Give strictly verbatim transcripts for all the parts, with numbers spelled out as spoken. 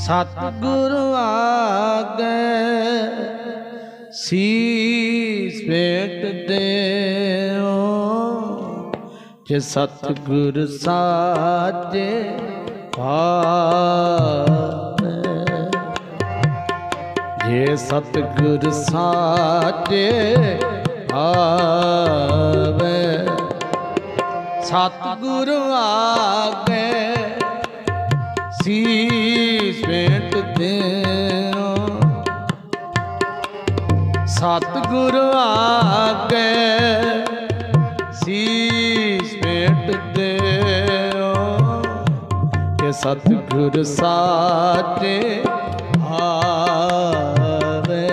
सतगुरु आगे शीस भेंट देओ, जे सतगुरु साजे भावे, जे सतगुरु साजे भावे। सतगुरु आगे शीस भेंट देओ, सतगुरु आगे शीस भेंट देओ, के सतगुरु साजे भावे,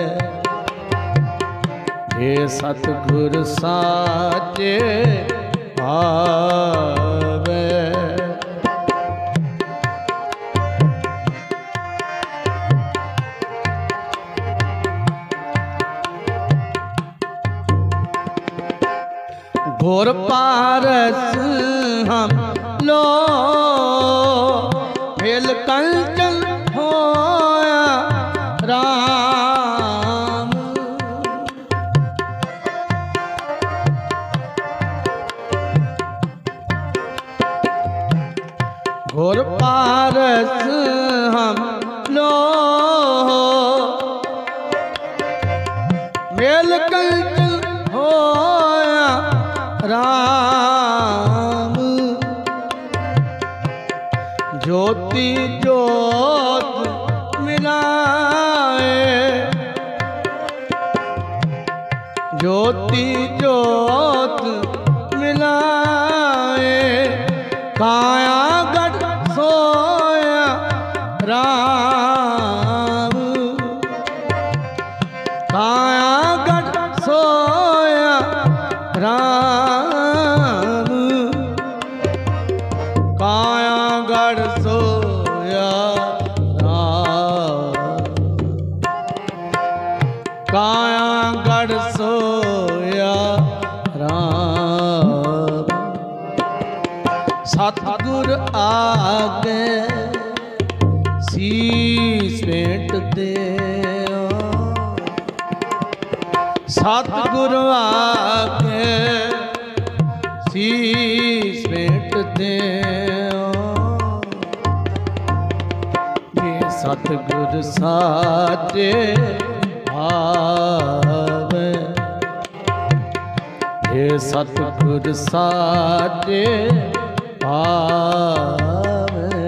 हे सतगुरु साजे भावे। घोर पारस हम लो भेल कंचन होया राम, घोर पारस हम लो भेल कंचन होया राम, ज्योति ज्योत मिलाए, ज्योति ज्योत मिलाए, काया गढ़ सोया राम, काया गढ़ सोया राम, काया गढ़ सोया राम, काया गढ़ सोया राम। सतगुरु आगे शीस भेंट देओ, सतगुरु आगे शीस भेंट देओ, ये सतगुरु साजे भावे, ये सतगुरु साजे भावे।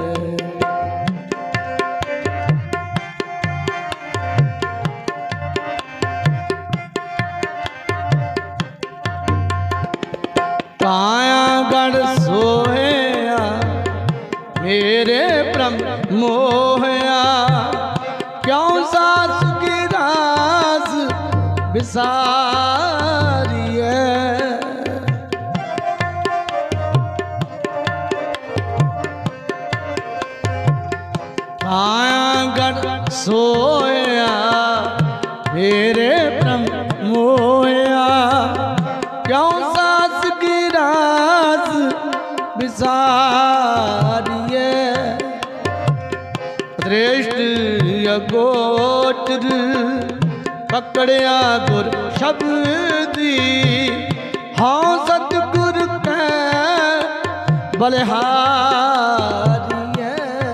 काया गढ़ सोया मेरे ब्रह्म मोहया, क्यों सास की रास बिसारिए, काया गढ़ सोया मेरे ब्रह्म मोहया, क्यों सास की रास बिसारिए, श्रेष्ठ अगोचर पकड़िया गुर शब्दी, हाँ सतगुर कै बलिहारिए,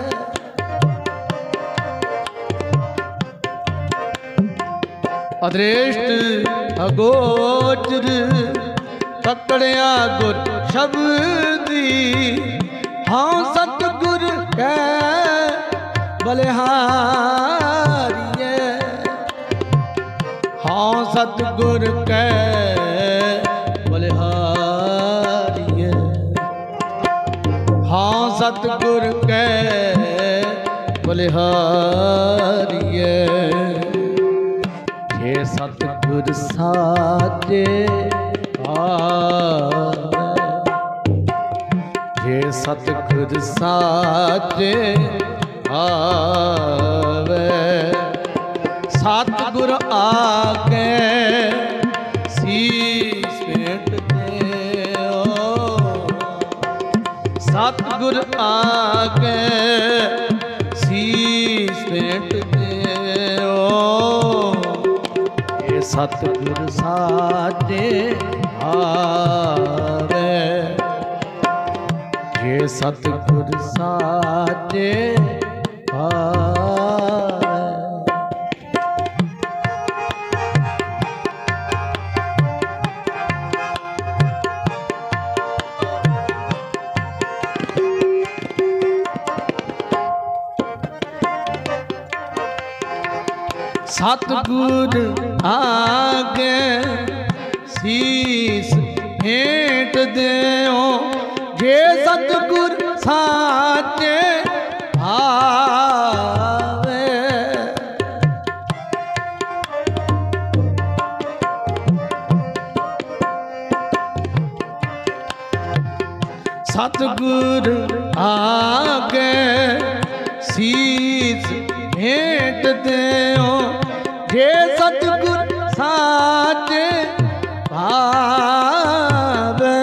अदृष्ट अगोचर पकड़िया गुर शब्दी, हाँ सतगुर कै बलिहारिए, हाँ सतगुर कै बलिहारिए, हाँ सतगुर कै बलिहारिए। ये सतगुर साजे भावे, ये सतगुर साजे भावे। सतगुर आगे शीस भेंट देओ, सतगुर आगे शीस ਭੇਟ ਦਿਓ। ਇਹ ਸਤਿਗੁਰ ਸਾਚੇ ਆਵੇ, ਜੇ ਸਤਿਗੁਰ ਸਾਚੇ ਆਵੇ। सतगुर आगे शीस भेंट देओ, जे सतगुर साचे आवे। सतगुर आगे शीस भेंट देओ, जे सतगुर साचे भावे।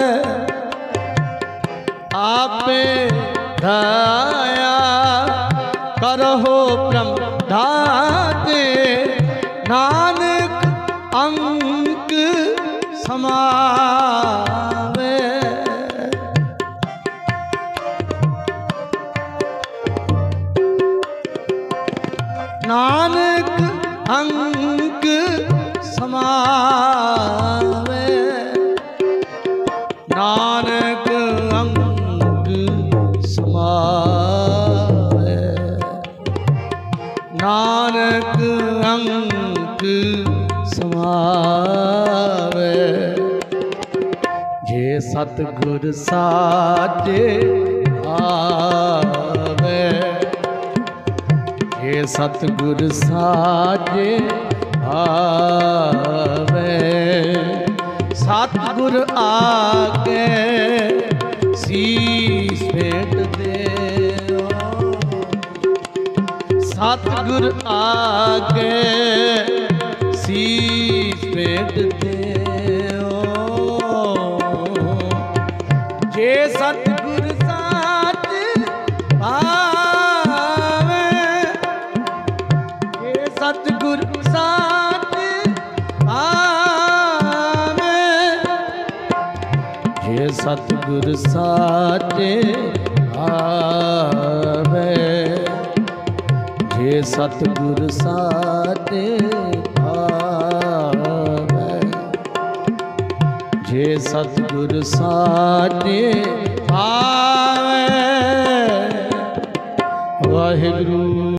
आपे दया करहो प्रमदाते, नानक अंक समावे। नानक अंक समावे, नानक अंक समावे, नानक अंक समावे। जे सतगुर साचे आवे, ये सतगुर साचे आवे। सतगुर आगे शीस भेंट देओ, सतगुर आगे शीस भेंट देओ, जे सतगुर साचे आवे। सतगुर साचे आवे, जे सतगुर साचे आवे, जे सतगुर साचे आवे, जे सतगुर साचे आवे। वाहिगुरु।